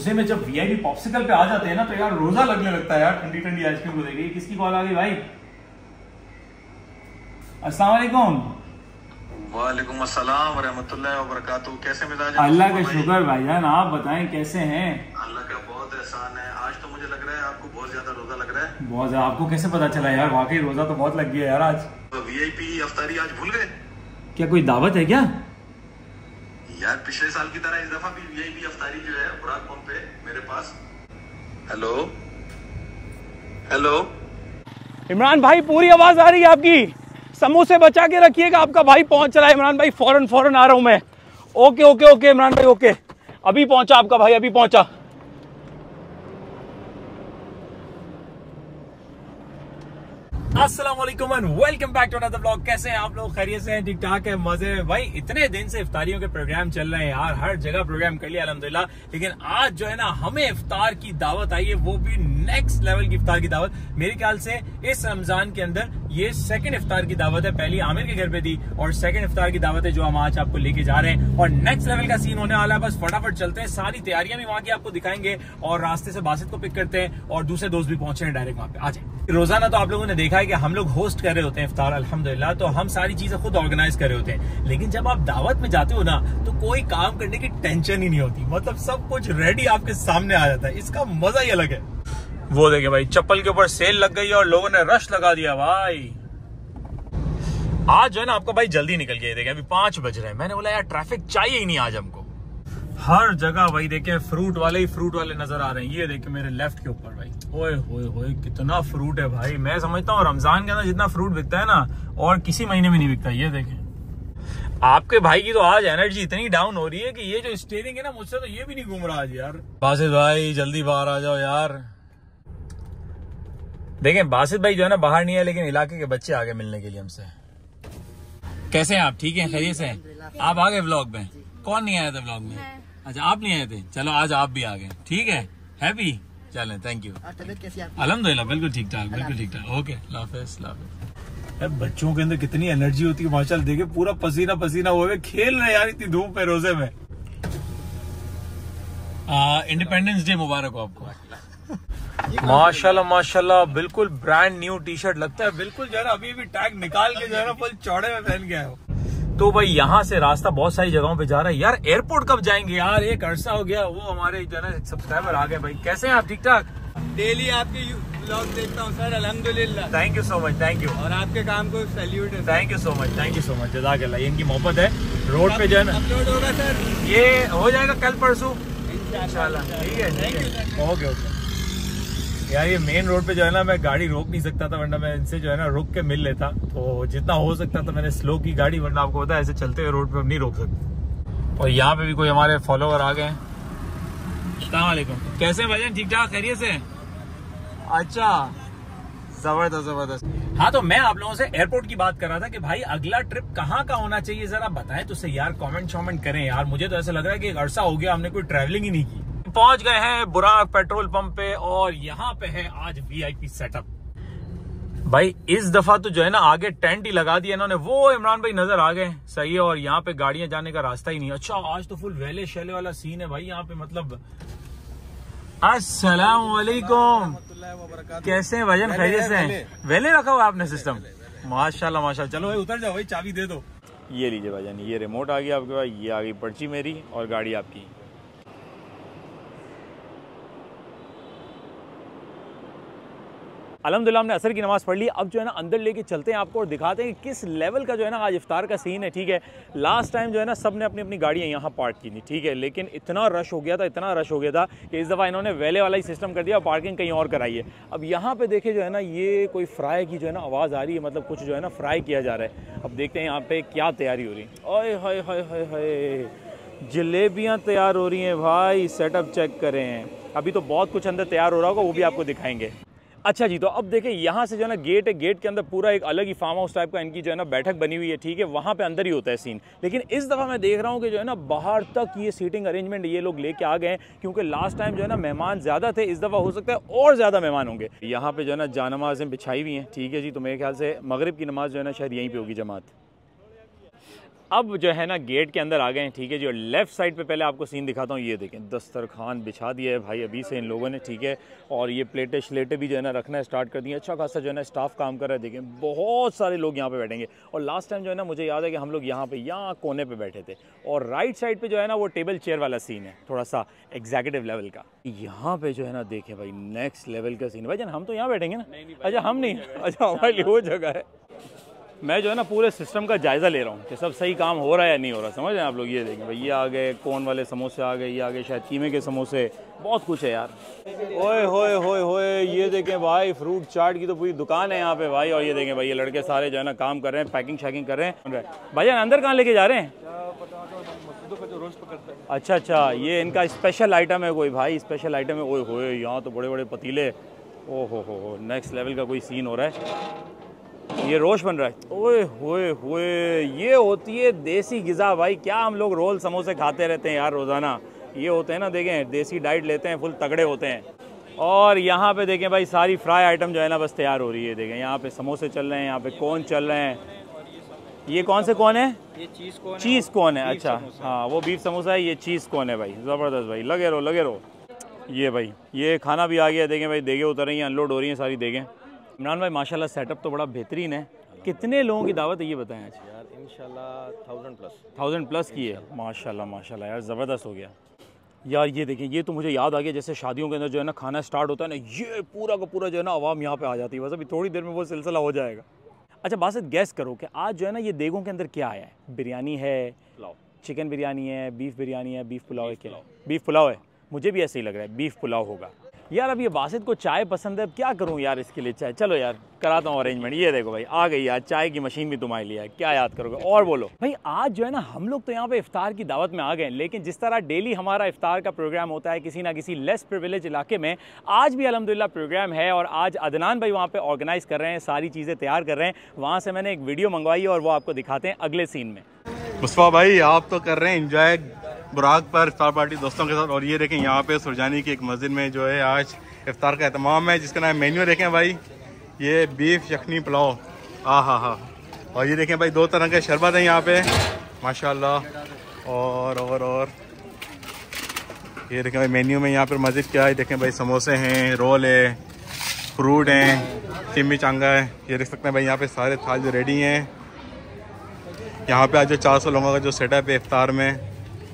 रोजे में जब वीआईपी पॉप्सिकल पे आ जाते हैं ना तो यार रोजा लगने लगता है यार, ठंडी ठंडी आइसक्रीम को देखिए। किसकी कॉल आ गई भाई? अस्सलाम वालेकुम। वालेकुम अस्सलाम रहमतुल्लाहि व बरकातहू। कैसे मिजाज? अल्लाह का शुक्र भाईजान, आप बताएं कैसे हैं? अल्लाह का बहुत एहसान है। आज तो मुझे लग रहा है आपको बहुत ज्यादा रोजा लग रहा है। बहुत ज्यादा। आपको कैसे पता चला यार? वाकई रोजा तो बहुत लग गया यार आज। तो वीआईपी अफ्तारी आज भूल गए क्या कोई दावत है क्या? यार पिछले साल की तरह इस दफा भी वीआईपी अफ्तारी जो है बुराक पंप पे मेरे पास। हेलो हेलो इमरान भाई, पूरी आवाज आ रही है आपकी। समूह से बचा के रखिएगा, आपका भाई पहुंच रहा है। इमरान भाई फौरन आ रहा हूं मैं। ओके ओके ओके इमरान भाई, ओके। अभी पहुंचा आपका भाई, अभी पहुंचा। अस्सलाम वालेकुम and welcome back to another vlog. कैसे हैं आप लोग? खैरियत से हैं? ठीक ठाक है? मजे में? भाई इतने दिन से इफ्तारियों के प्रोग्राम चल रहे हैं यार, हर जगह प्रोग्राम कर लिया अल्हम्दुलिल्लाह, लेकिन आज जो है ना हमें इफ्तार की दावत आई है, वो भी नेक्स्ट लेवल की इफ्तार की दावत। मेरे ख्याल से इस रमजान के अंदर ये सेकंड इफ्तार की दावत है। पहली आमिर के घर पे थी और सेकंड इफ्तार की दावत है जो हम आज आपको लेके जा रहे हैं, और नेक्स्ट लेवल का सीन होने वाला है। बस फटाफट चलते हैं, सारी तैयारियां भी वहां की आपको दिखाएंगे और रास्ते से बासित को पिक करते हैं और दूसरे दोस्त भी पहुंचे हैं डायरेक्ट वहां पे। आ जाए। रोजाना तो आप लोगों ने देखा है कि हम लोग होस्ट कर रहे होते हैं इफ्तार अल्हम्दुलिल्लाह, तो हम सारी चीजें खुद ऑर्गेनाइज कर रहे होते हैं, लेकिन जब आप दावत में जाते हो ना तो कोई काम करने की टेंशन ही नहीं होती। मतलब सब कुछ रेडी आपके सामने आ जाता है, इसका मजा ही अलग है। वो देखिए भाई, चप्पल के ऊपर सेल लग गई और लोगों ने रश लगा दिया भाई। आज जो है ना आपका भाई जल्दी निकल गया। देखिए अभी 5 बज रहे हैं। मैंने बोला यार ट्रैफिक चाहिए ही नहीं आज हमको। हर जगह भाई देखे फ्रूट वाले नजर आ रहे हैं। ये देखिए मेरे लेफ्ट के ऊपर भाई, ओए होए होए कितना फ्रूट है भाई। मैं समझता हूँ रमजान के अंदर जितना फ्रूट बिकता है ना और किसी महीने में नहीं बिकता। ये देखें, आपके भाई की तो आज एनर्जी इतनी डाउन हो रही है कि ये जो स्टीयरिंग है ना, मुझसे तो ये भी नहीं घूम रहा आज यार। बासित भाई जल्दी बाहर आ जाओ यार। देखें बासित भाई जो है ना बाहर नहीं है, लेकिन इलाके के बच्चे आ गए मिलने के लिए हमसे। कैसे हैं आप? ठीक हैं? खैरियत से हैं? आप आ गए व्लॉग में? कौन नहीं आया था व्लॉग में? अच्छा आप नहीं आए थे, चलो आज आप भी आ गए। ठीक है, हैप्पी? चलें, थैंक यू। अल्हम्दुलिल्लाह बिल्कुल ठीक ठाक, बिल्कुल ठीक ठाक। ओके लाफिज लाफिज। बच्चों के अंदर कितनी एनर्जी होती है माशाल्लाह। देखिए पूरा पसीना पसीना हुए खेल रहे यार इतनी धूप है रोजे में। इंडिपेंडेंस डे मुबारक हो आपको। माशाल्लाह माशाल्लाह, बिल्कुल ब्रांड न्यू टी शर्ट लगता है। बिल्कुल जो है ना अभी भी टैग निकाल के जो है ना फुल चौड़े में पहन के आए हो। तो भाई यहाँ से रास्ता बहुत सारी जगहों पे जा रहा है यार। एयरपोर्ट कब जाएंगे यार? एक अरसा हो गया। वो हमारे जो है ना सब्सक्राइबर आ गए भाई। कैसे हैं आप? ठीक ठाक? डेली आपके व्लॉग देखता हूँ सर, अल्हम्दुलिल्लाह। Thank you so much, thank you. और आपके काम को सैल्यूट है। Thank you so much, thank you so much, जज़ाकल्लाह। ये इनकी मोहब्बत है। रोड पे जो है ना अपलोड होगा सर, ये हो जाएगा कल परसों इंशाल्लाह। ठीक है, थैंक यू। Okay okay. यार ये मेन रोड पे जो है ना मैं गाड़ी रोक नहीं सकता था, वरना मैं इनसे जो है ना रुक के मिल लेता। तो जितना हो सकता था मैंने स्लो की गाड़ी, वरना आपको पता है ऐसे चलते हुए रोड पे हम नहीं रोक सकते। और यहाँ पे भी कोई हमारे फॉलोवर आ गए हैं। अस्सलाम वालेकुम, कैसे हैं भाईजान? ठीक ठाक, खैरियत से? अच्छा जबरदस्त जबरदस्त। हाँ तो मैं आप लोगों से एयरपोर्ट की बात कर रहा था कि भाई अगला ट्रिप कहाँ का होना चाहिए, जरा बताएं तो सही यार। कमेंट करें यार। मुझे तो ऐसा लग रहा है कि एक अरसा हो गया हमने कोई ट्रैवलिंग ही नहीं की। पहुंच गए हैं बुराक पेट्रोल पंप पे और यहाँ पे है आज वीआईपी सेटअप। भाई इस दफा तो जो है ना आगे टेंट ही लगा दिया इन्होंने। वो इमरान भाई नजर आ गए, सही है। और यहाँ पे गाड़ियां जाने का रास्ता ही नहीं। अच्छा आज तो फुल वेले शैले वाला सीन है भाई यहाँ पे। मतलब अस्सलाम वालेकुम, कैसे हैं भाईजान? खैरियत से हैं? वेले रखा हुआ आपने सिस्टम? माशाल्लाह माशाल्लाह। चलो भाई उतर जाओ भाई, चाबी दे दो। ये लीजिए भाईजान, ये रिमोट आ गया आपके पास, ये आ गई पर्ची मेरी और गाड़ी आपकी। अल्हम्दुलिल्लाह हमने असर की नमाज़ पढ़ ली। अब जो है ना अंदर लेके चलते हैं आपको और दिखाते हैं कि किस लेवल का जो है ना आज इफ्तार का सीन है। ठीक है, लास्ट टाइम जो है ना सब ने अपनी अपनी गाड़ियाँ यहाँ पार्क की थी। ठीक है, लेकिन इतना रश हो गया था, इतना रश हो गया था कि इस दफ़ा इन्होंने वेले वाला ही सिस्टम कर दिया और पार्किंग कहीं और कराई है। अब यहाँ पे देखे जो है ना ये कोई फ्राई की जो है ना आवाज़ आ रही है, मतलब कुछ जो है ना फ्राई किया जा रहा है। अब देखते हैं यहाँ पे क्या तैयारी हो रही है। ओए हाय हाय हाय हाय, जलेबियाँ तैयार हो रही हैं भाई। सेटअप चेक करें, अभी तो बहुत कुछ अंदर तैयार हो रहा होगा, वो भी आपको दिखाएंगे। अच्छा जी, तो अब देखें यहाँ से जो है ना गेट है, गेट के अंदर पूरा एक अलग ही फार्म हाउस टाइप का इनकी जो है ना बैठक बनी हुई है। ठीक है, वहाँ पे अंदर ही होता है सीन। लेकिन इस दफ़ा मैं देख रहा हूँ कि जो है ना बाहर तक ये सीटिंग अरेंजमेंट ये लोग लेके आ गए हैं, क्योंकि लास्ट टाइम जो है ना मेहमान ज़्यादा थे, इस दफ़ा हो सकता है और ज़्यादा मेहमान होंगे। यहाँ पे जो है ना जानमाज़ें बिछाई हुई हैं। ठीक है जी, तो मेरे ख्याल से मगरिब की नमाज़ जो है ना शायद यहीं पर होगी जमात। अब जो है ना गेट के अंदर आ गए हैं, ठीक है जी। और लेफ्ट साइड पे पहले आपको सीन दिखाता हूँ। ये देखें दस्तरखान बिछा दिया है भाई अभी से इन लोगों ने, ठीक है। और ये प्लेटें श्लेटें भी जो है ना रखना स्टार्ट कर दिए। अच्छा खासा जो है ना स्टाफ काम कर रहा है। देखें बहुत सारे लोग यहाँ पे बैठेंगे। और लास्ट टाइम जो है ना मुझे याद है कि हम लोग यहाँ कोने पर बैठे थे। और राइट साइड पर जो है ना वो टेबल चेयर वाला सीन है, थोड़ा सा एग्जीक्यूटिव लेवल का। यहाँ पे जो है ना देखें भाई नेक्स्ट लेवल का सीन। भाई जान हम तो यहाँ बैठेंगे ना? अच्छा हम नहीं, अच्छा हमारे लिए वो जगह है। मैं जो है ना पूरे सिस्टम का जायज़ा ले रहा हूँ कि सब सही काम हो रहा है या नहीं हो रहा, समझ रहे हैं आप लोग। ये देखें भाई ये आ गए कोन वाले समोसे आ गए, ये आ गए शायद कीमे के समोसे, बहुत कुछ है यार। ओए होए होए होए, ये देखें भाई फ्रूट चाट की तो पूरी दुकान है यहाँ पे भाई। और ये देखें भाई ये लड़के सारे जो है ना काम कर रहे हैं, पैकिंग शैकिंग कर रहे हैं। भाई जान अंदर कहाँ लेके जा रहे हैं? अच्छा अच्छा, ये इनका स्पेशल आइटम है कोई भाई, स्पेशल आइटम है। ओए होए यहाँ तो बड़े बड़े पतीले, ओ हो नेक्स्ट लेवल का कोई सीन हो रहा है। ये रोश बन रहा है। ओए होए होए, ये होती है देसी ग़िज़ा भाई। क्या हम लोग रोल समोसे खाते रहते हैं यार रोज़ाना, ये होते हैं ना देखें देसी डाइट लेते हैं, फुल तगड़े होते हैं। और यहाँ पे देखें भाई सारी फ्राई आइटम जो है ना बस तैयार हो रही है। देखें यहाँ पे समोसे चल रहे हैं, यहाँ पे कौन चल रहे हैं। ये कौन से कौन है? ये चीज़ कौन है। अच्छा हाँ वो बीफ समोसा है, ये चीज़ कौन है भाई। ज़बरदस्त भाई, लगे रहो लगे रहो। ये भाई ये खाना भी आ गया। देखें भाई देगे उतर रही हैं, अनलोड हो रही हैं सारी देखें। इमरान भाई माशाल्लाह सेटअप तो बड़ा बेहतरीन है। कितने लोगों की दावत है ये बताएं आज? यार इंशाल्लाह 1000 प्लस की है। माशाल्लाह माशाल्लाह यार ज़बरदस्त हो गया यार। ये देखें ये तो मुझे याद आ गया जैसे शादियों के अंदर जो है ना खाना स्टार्ट होता है ना, ये पूरा का पूरा जो है ना आवाम यहाँ पे आ जाती है। बस अभी थोड़ी देर में वो सिलसिला हो जाएगा। अच्छा बासित गैस करो कि आज जो है ना ये देगों के अंदर क्या आया है? बिरयानी है, पुलाव, चिकन बिरयानी है, बीफ बिरयानी है, बीफ पुलाव है, क्या बीफ पुलाव है? मुझे भी ऐसे ही लग रहा है बीफ पुलाव होगा यार। अब ये बासित को चाय पसंद है, अब क्या करूं यार इसके लिए चाय। चलो यार कराता हूँ अरेंजमेंट। ये देखो भाई आ गई यार चाय की मशीन भी तुम्हारे लिए है, क्या याद करोगे। और बोलो भाई आज जो है ना हम लोग तो यहाँ पे इफ्तार की दावत में आ गए, लेकिन जिस तरह डेली हमारा इफ्तार का प्रोग्राम होता है किसी ना किसी लेस प्रिविलेज इलाके में, आज भी अल्हम्दुलिल्लाह प्रोग्राम है। और आज अदनान भाई वहाँ पे ऑर्गेनाइज कर रहे हैं, सारी चीज़ें तैयार कर रहे हैं। वहाँ से मैंने एक वीडियो मंगवाई है और वो आपको दिखाते हैं अगले सीन में। मुस्तफा भाई आप तो कर रहे हैं एंजॉय बुराक पर इफ्तार पार्टी दोस्तों के साथ। और ये देखें यहाँ पे सुरजानी की एक मस्जिद में जो है आज इफ्तार का एहतमाम है, जिसका नाम मेन्यू देखें भाई, ये बीफ यखनी पुलाव, हाँ। और ये देखें भाई 2 तरह के शरबत हैं यहाँ पे माशाल्लाह। और ये देखें भाई मेन्यू में यहाँ पर मस्जिद क्या है, देखें भाई समोसे हैं, रोल है, फ्रूट हैं, चिम्मी चांगा है। ये देख सकते हैं भाई यहाँ पे सारे थाल जो रेडी हैं। यहाँ पे आज जो 400 लोगों का जो सेटअप है इफ्तार में,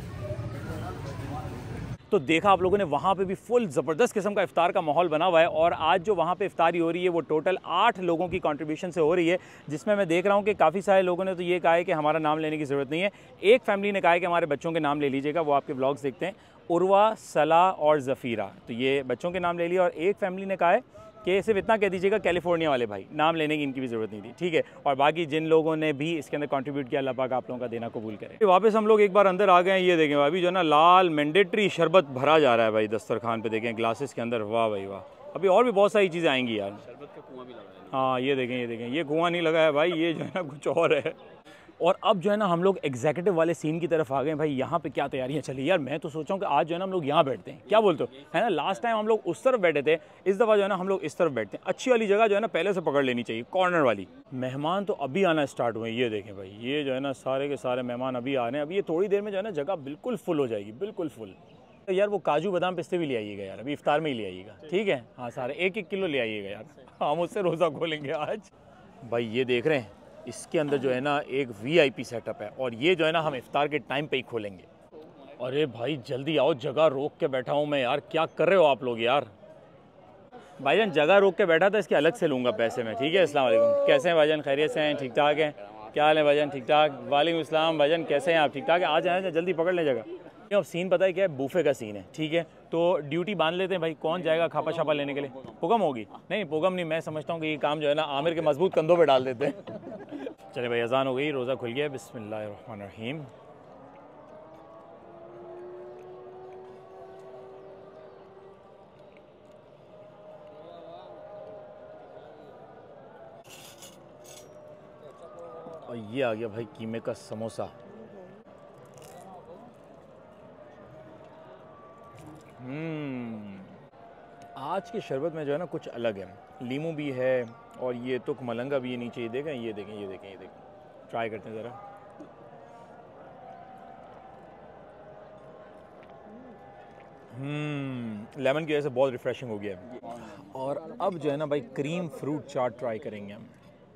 तो देखा आप लोगों ने वहाँ पे भी फुल ज़बरदस्त किस्म का इफ्तार का माहौल बना हुआ है। और आज जो वहाँ पे इफ्तारी हो रही है वो टोटल 8 लोगों की कंट्रीब्यूशन से हो रही है, जिसमें मैं देख रहा हूँ कि काफ़ी सारे लोगों ने तो ये कहा है कि हमारा नाम लेने की ज़रूरत नहीं है। एक फैमिली ने कहा है कि हमारे बच्चों के नाम ले लीजिएगा, वो आपके व्लॉग्स देखते हैं, उर्वा, सला और ज़फ़ीरा, तो ये बच्चों के नाम ले लिया। और एक फैमिली ने कहा है कि सिर्फ इतना कह दीजिएगा कैलिफोर्निया वाले भाई, नाम लेने की इनकी भी ज़रूरत नहीं थी, ठीक है। और बाकी जिन लोगों ने भी इसके अंदर कंट्रीब्यूट किया, अल्लाह पाक आप लोगों का देना कबूल करे। वापस हम लोग एक बार अंदर आ गए हैं। ये देखें अभी जो है ना लाल मैंडेटरी शरबत भरा जा रहा है भाई दस्तरखान पे, देखें ग्लासेस के अंदर, वाह भाई वाह। अभी और भी बहुत सारी चीज़ें आएंगी यार। शरबत का कुआं भी लगा है। हाँ ये देखें ये कुआं नहीं लगा है भाई, ये जो है ना कुछ और है। और अब जो है ना हम लोग एग्जीक्यूटिव वाले सीन की तरफ आ गए भाई। यहाँ पे क्या तैयारियाँ चली यार, मैं तो सोचा हूँ कि आज जो है ना हम लोग यहाँ बैठते हैं, क्या बोलते हो, है ना। लास्ट टाइम हम लोग उस तरफ बैठे थे, इस दफ़ा जो है ना हम लोग इस तरफ बैठते हैं। अच्छी वाली जगह जो है ना पहले से पकड़ लेनी चाहिए, कॉर्नर वाली। मेहमान तो अभी आना स्टार्ट हुए, ये देखें भाई, ये जो है ना सारे के सारे मेहमान अभी आ रहे हैं। अभी ये थोड़ी देर में जो है ना जगह बिल्कुल फुल हो जाएगी, बिल्कुल फुल। तो यार वो काजू बादाम पिस्ते भी ले आइएगा यार, अभी इफ्तार में ही ले आइएगा, ठीक है। हाँ सारे 1-1 किलो ले आइएगा यार, हम उससे रोज़ा खोलेंगे आज। भाई ये देख रहे हैं इसके अंदर जो है ना एक VIP सेटअप है, और ये जो है ना हम इफ्तार के टाइम पे ही खोलेंगे। अरे भाई जल्दी आओ, जगह रोक के बैठा हूँ मैं यार, क्या कर रहे हो आप लोग यार। भाईजान जगह रोक के बैठा था, इसके अलग से लूँगा पैसे में, ठीक है। अस्सलाम वालेकुम, कैसे हैं भाईजान, खैरियत से हैं, ठीक ठाक हैं, क्या हाल है भाईजान, ठीक ठाक। वालेकुम अस्सलाम भाईजान, कैसे हैं आप, ठीक ठाक है। आ जाए जल्दी पकड़ लें जगह। अब सीन पता है क्या है, बूफे का सीन है, ठीक है। तो ड्यूटी बांध लेते हैं भाई, कौन जाएगा खापा छापा लेने के लिए। पुगम होगी? नहीं पुगम नहीं, मैं समझता हूँ कि ये काम जो है ना आमिर के मजबूत कंधों पे डाल देते हैं। चले भाई अजान हो गई, रोज़ा खुल गया, बिस्मिल्लाहिर्रहमानिर्रहीम। और ये आ गया भाई कीमे का समोसा। आज की शरबत में जो है ना कुछ अलग है, लीमू भी है और ये तुक मलंगा भी है नीचे, ये देखें, ये देखें, ये देखें, ये देखें, ट्राई करते हैं ज़रा। लेमन की वजह से बहुत रिफ्रेशिंग हो गया है। और अब जो है ना भाई क्रीम फ्रूट चाट ट्राई करेंगे हम।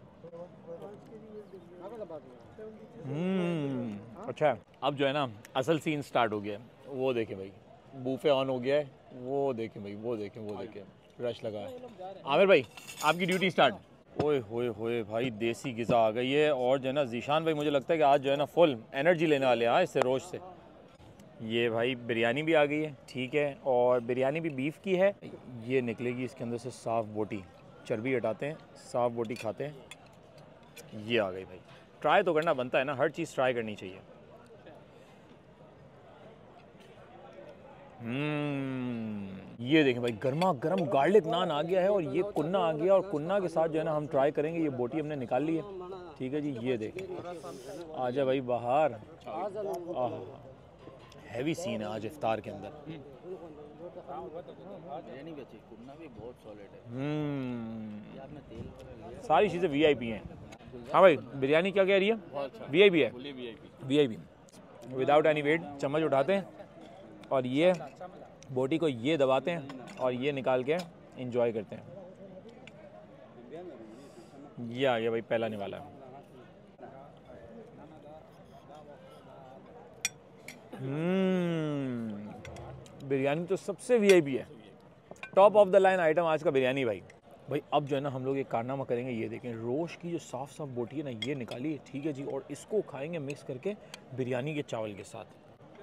अच्छा है। अब जो है ना असल सीन स्टार्ट हो गया है। वो देखें भाई, बूफे ऑन हो गया है। वो देखें भाई, वो देखें रश लगा है। आमिर भाई आपकी ड्यूटी स्टार्ट। ओए होए होए भाई, देसी ग़िज़ा आ गई है। और जो है ना ज़ीशान भाई मुझे लगता है कि आज जो है ना फुल एनर्जी लेने वाले हैं इससे रोज़ से। ये भाई बिरयानी भी आ गई है, ठीक है, और बिरयानी भी बीफ की है। ये निकलेगी इसके अंदर से साफ़ बोटी, चर्बी हटाते हैं, साफ़ बोटी खाते हैं। ये आ गई भाई, ट्राई तो करना बनता है ना, हर चीज़ ट्राई करनी चाहिए। ये देखें भाई, गर्मा गर्म गार्लिक नान आ गया है और ये कुन्ना आ गया, और कुन्ना के साथ जो है ना हम ट्राई करेंगे। ये बोटी हमने निकाल ली है, ठीक है जी। ये देखें, आजा भाई बाहर। हैवी सीन है आज इफ्तार के अंदर। सारी चीज़ें वीआईपी हैं। हाँ भाई, बिरयानी क्या कह रही है? वीआईपी है, वीआईपी विदाउट एनी वेट। चम्मच उठाते हैं और ये बोटी को ये दबाते हैं और ये निकाल के एंजॉय करते हैं। ये आ गया भाई पहला निवाला। बिरयानी तो सबसे वीआईपी है, top of the line item आज का बिरयानी भाई। भाई अब जो है ना हम लोग एक कारनामा करेंगे। ये देखें, रोश की जो साफ साफ बोटी है ना, ये निकाली है, ठीक है जी, और इसको खाएंगे मिक्स करके बिरयानी के चावल के साथ।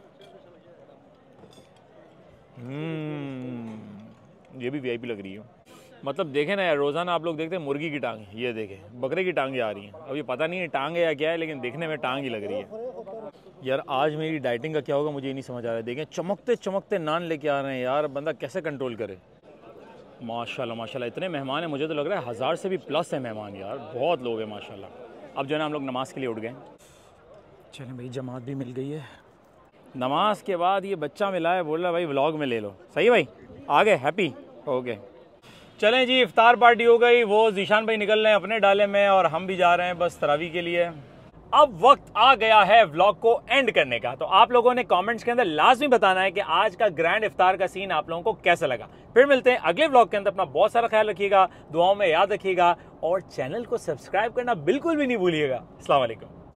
ये भी वीआईपी लग रही है। मतलब देखें ना यार, रोज़ाना आप लोग देखते हैं मुर्गी की टांग, ये देखें बकरे की टांगें आ रही हैं। अब ये पता नहीं है टांग है या क्या है, लेकिन देखने में टांग ही लग रही है। यार आज मेरी डाइटिंग का क्या होगा मुझे ये नहीं समझ आ रहा है। देखें चमकते चमकते नान लेके आ रहे हैं यार, बंदा कैसे कंट्रोल करे। माशाल्लाह माशाल्लाह, इतने मेहमान हैं, मुझे तो लग रहा है 1000 से भी प्लस है मेहमान यार, बहुत लोग हैं माशाल्लाह। अब जो है ना हम लोग नमाज़ के लिए उठ गए। चलें भाई, जमात भी मिल गई है। नमाज के बाद ये बच्चा मिला है, बोल रहा भाई व्लॉग में ले लो। सही भाई, आ गए, हैप्पी हो गए। चलें जी, इफ्तार पार्टी हो गई। वो ज़ीशान भाई निकल रहे हैं अपने डाले में और हम भी जा रहे हैं बस तरावी के लिए। अब वक्त आ गया है व्लॉग को एंड करने का। तो आप लोगों ने कमेंट्स के अंदर लाजमी बताना है कि आज का ग्रैंड इफ्तार का सीन आप लोगों को कैसा लगा। फिर मिलते हैं अगले व्लॉग के अंदर। अपना बहुत सारा ख्याल रखिएगा, दुआओं में याद रखिएगा और चैनल को सब्सक्राइब करना बिल्कुल भी नहीं भूलिएगा। अस्सलाम वालेकुम।